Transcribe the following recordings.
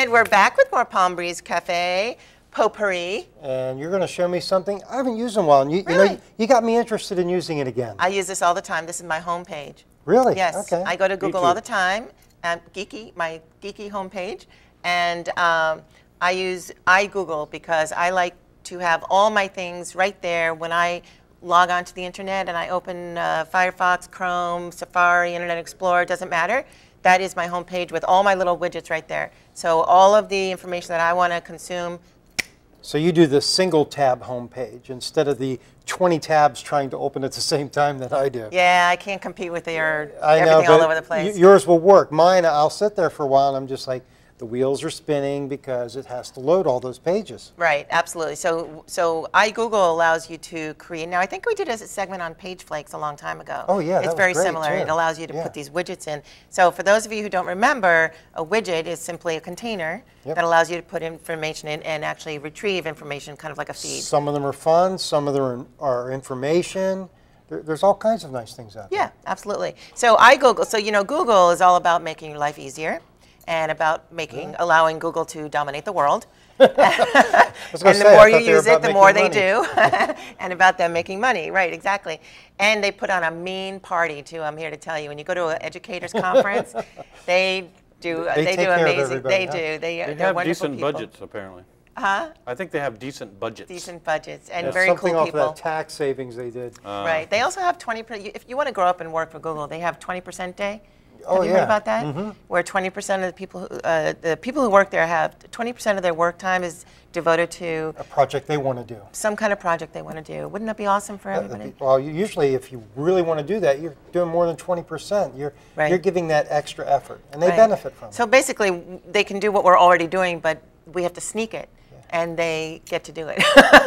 right, we're back with more Palm Breeze Cafe potpourri. And you're going to show me something I haven't used in a while. And you Really? know, you got me interested in using it again. I use this all the time. This is my home page. Really? Yes. Okay. I go to Google all the time. My geeky homepage, and I use iGoogle because I like to have all my things right there when I log onto the internet and I open Firefox, Chrome, Safari, Internet Explorer, doesn't matter. That is my homepage with all my little widgets right there. So all of the information that I want to consume. So you do the single tab homepage instead of the 20 tabs trying to open at the same time that I do. Yeah, I can't compete with your I know, everything all over the place. Yours will work. Mine, I'll sit there for a while and I'm just like, the wheels are spinning because it has to load all those pages. Right, absolutely. So iGoogle allows you to create. Now, I think we did a segment on page flakes a long time ago. Oh, yeah, it's very similar. Too. It allows you to put these widgets in. So for those of you who don't remember, a widget is simply a container that allows you to put information in and actually retrieve information, kind of like a feed. Some of them are fun. Some of them are information. There's all kinds of nice things out there. Yeah, absolutely. So iGoogle. So you know, Google is all about making your life easier and about allowing Google to dominate the world. And the more you use it, the more they do. And about them making money, right, exactly. And they put on a mean party, too, I'm here to tell you. When you go to an educators conference, they do amazing. They do. They have decent budgets, apparently. Huh? I think they have decent budgets. Decent budgets and very cool people. Something off that tax savings they did. Right. They also have 20%. If you want to grow up and work for Google, they have 20% day. Oh, have you heard about that? Where 20% of the people who work there have 20% of their work time is devoted to a project they want to do. Some kind of project they want to do. Wouldn't that be awesome for everybody? Well, usually if you really want to do that, you're doing more than 20%. You're giving that extra effort, and they benefit from it. So basically, they can do what we're already doing, but we have to sneak it, and they get to do it.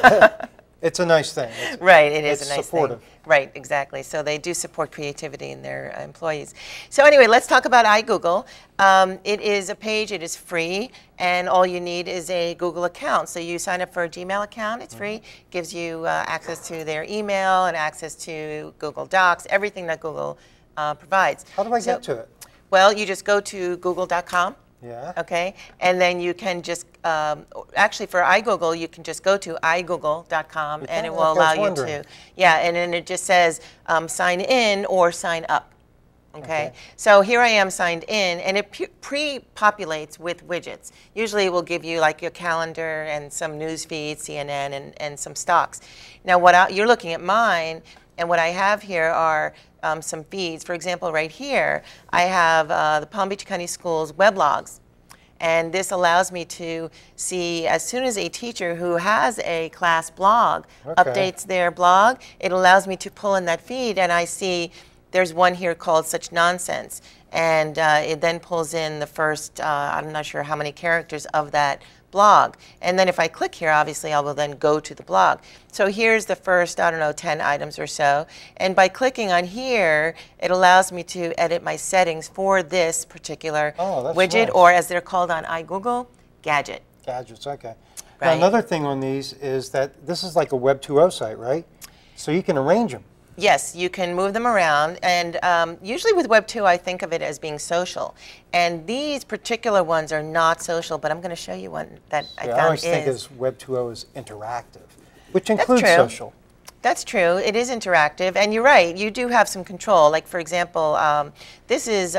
It's a nice thing. Right, it is a nice supportive. thing. Right, exactly. So they do support creativity in their employees. So anyway, let's talk about iGoogle. It is a page, it is free, and all you need is a Google account. So you sign up for a Gmail account, it's free, gives you access to their email and access to Google Docs, everything that Google provides. How do I get to it? Well, you just go to google.com. Yeah. Okay, and then you can just, actually for iGoogle, you can just go to iGoogle.com and it will allow you to, and then it just says sign in or sign up. Okay, so here I am signed in, and it pre-populates with widgets. Usually it will give you like your calendar and some news feeds, CNN, and some stocks. Now you're looking at mine, and what I have here are some feeds. For example, right here, I have the Palm Beach County Schools weblogs. And this allows me to see, as soon as a teacher who has a class blog updates their blog, it allows me to pull in that feed, and I see there's one here called Such Nonsense. And it then pulls in the first, I'm not sure how many characters of that blog. And then if I click here, obviously I will then go to the blog. So here's the first, I don't know, 10 items or so. And by clicking on here, it allows me to edit my settings for this particular widget, or as they're called on iGoogle, gadget. Gadgets, okay. Right. Now another thing on these is that this is like a Web 2.0 site, right? So you can arrange them. Yes, you can move them around, and usually with Web 2, I think of it as being social. And these particular ones are not social, but I'm going to show you one that I found is. I always think as Web 2.0 is interactive, which includes social. That's true. It is interactive, and you're right. You do have some control. Like, for example, this is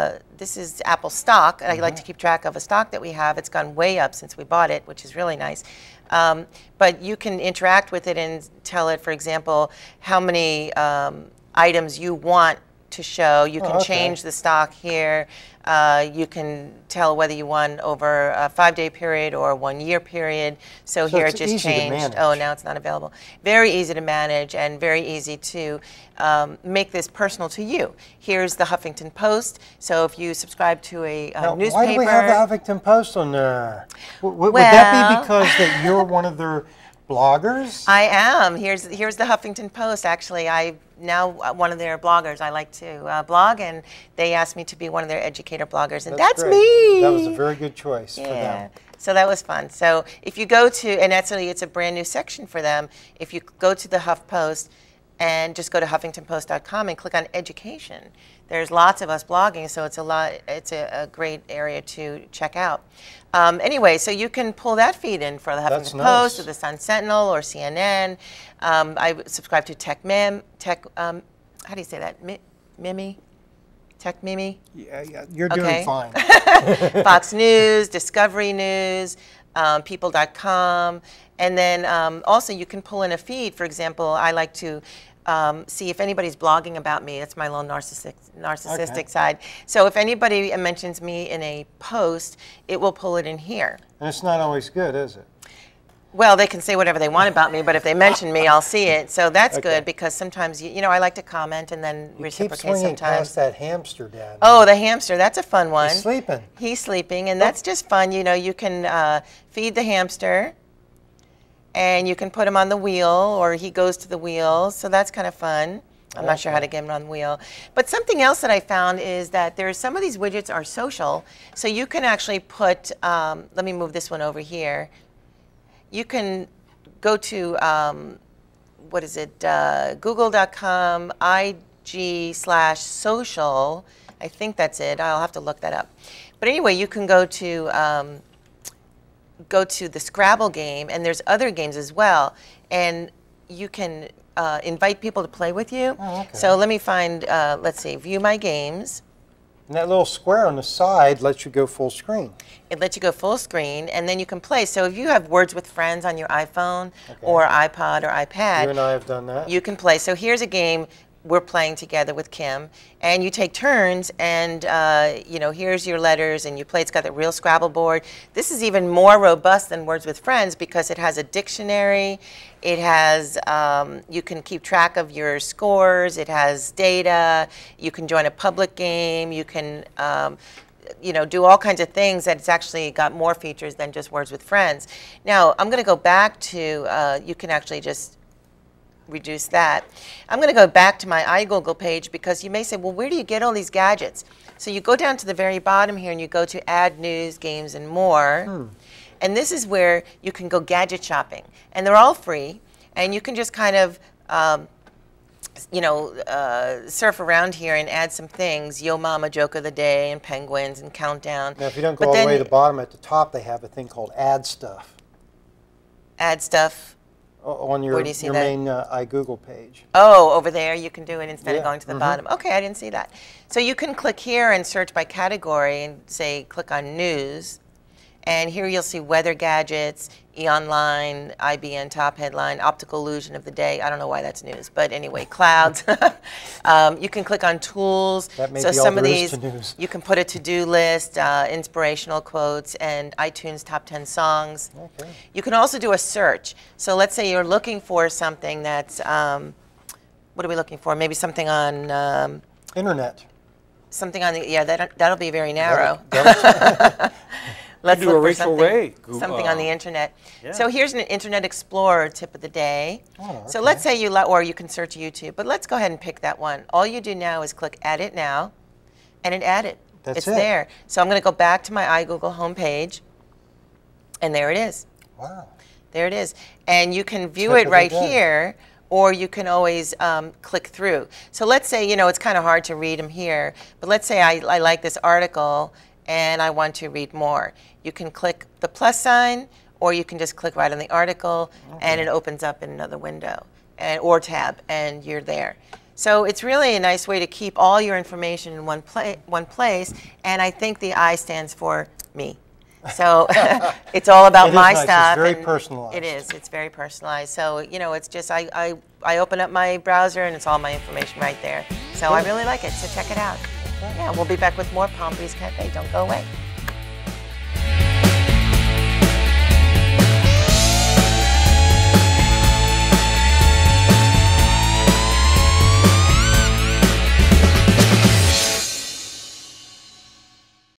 Apple stock, and I like to keep track of a stock that we have. It's gone way up since we bought it, which is really nice. But you can interact with it and tell it, for example, how many items you want to show. You can change the stock here. You can tell whether you won over a 5-day period or a 1-year period. So here it just changed. Oh, now it's not available. Very easy to manage and very easy to make this personal to you. Here's the Huffington Post. So if you subscribe to a newspaper. Why do we have the Huffington Post on there? Would that be because that you're one of their bloggers? I am. Here's the Huffington Post. Actually, I'm now one of their bloggers. I like to blog, and they asked me to be one of their educator bloggers, and that's me. That was a very good choice for them. So that was fun. So if you go to, and actually it's a brand new section for them, if you go to the HuffPost, and just go to huffingtonpost.com and click on education. There's lots of us blogging, so it's a great area to check out. Anyway, so you can pull that feed in for the Huffington Post or the Sun Sentinel or CNN. I subscribe to how do you say that? Mimi? Tech Mimi? Yeah, you're doing fine. Fox News, Discovery News, people.com. And then also you can pull in a feed. For example, I like to see if anybody's blogging about me. That's my little narcissistic side. So if anybody mentions me in a post, it will pull it in here. And it's not always good, is it? Well, they can say whatever they want about me, but if they mention me, I'll see it. So that's good because sometimes, you know, I like to comment and then reciprocate sometimes. You keep swinging past that hamster, Dad. Oh, the hamster. That's a fun one. He's sleeping. He's sleeping, and that's just fun. You know, you can feed the hamster, and you can put him on the wheel, or he goes to the wheel. So that's kind of fun. I'm not sure how to get him on the wheel. But something else that I found is that there's some of these widgets are social. So you can actually put, let me move this one over here. You can go to, what is it, google.com, IG/social. I think that's it. I'll have to look that up. But anyway, you can go to the Scrabble game, and there's other games as well. And you can invite people to play with you. Oh, okay. So let me find, let's see, view my games. And that little square on the side lets you go full screen. It lets you go full screen, and then you can play. So if you have Words with Friends on your iPhone or iPod or iPad, you and I have done that. You can play. So here's a game we're playing together with Kim, and you take turns, and you know, here's your letters, and you play. It's got the real Scrabble board. This is even more robust than Words with Friends because it has a dictionary. It has, you can keep track of your scores. It has data. You can join a public game. You can, you know, do all kinds of things. That it's actually got more features than just Words with Friends. Now, I'm going to go back to, you can actually just reduce that. I'm going to go back to my iGoogle page because you may say, well, where do you get all these gadgets? So you go down to the very bottom here and you go to Add News, Games, and More. And this is where you can go gadget shopping. And they're all free. And you can just kind of, you know, surf around here and add some things. Yo Mama, Joke of the Day, and Penguins, and Countdown. Now, if you don't go all the way to the bottom, at the top, they have a thing called Add Stuff. Add Stuff. On your main iGoogle page. Oh, over there you can do it instead of going to the bottom. Okay, I didn't see that. So you can click here and search by category and say click on News. And here you'll see weather gadgets, e-online, IBN top headline, optical illusion of the day. I don't know why that's news, but anyway, clouds. You can click on tools. That may so be all some of there these, is to news. You can put a to-do list, inspirational quotes, and iTunes top 10 songs. Okay. You can also do a search. So let's say you're looking for something that's, what are we looking for? Maybe something on Internet. Something on the, yeah, that'll be very narrow. Let's do a Rachel Ray. Something on the internet. Yeah. So here's an Internet Explorer tip of the day. Oh, okay. So let's say you, or you can search YouTube, but let's go ahead and pick that one. All you do now is click Edit Now, and it added. That's it's it. there. So I'm going to go back to my iGoogle homepage, and there it is. Wow. There it is. And you can view it right here, or you can always click through. So let's say, you know, it's kind of hard to read them here, but let's say I like this article, and I want to read more. You can click the plus sign, or you can just click right on the article, and it opens up in another window, or tab, and you're there. So it's really a nice way to keep all your information in one place, and I think the I stands for me. So it's all about my stuff. It's very personalized. It is. It's very personalized. So, you know, it's just I open up my browser, and it's all my information right there. So I really like it, so check it out. Yeah, we'll be back with more Palm Breeze Cafe. Don't go away.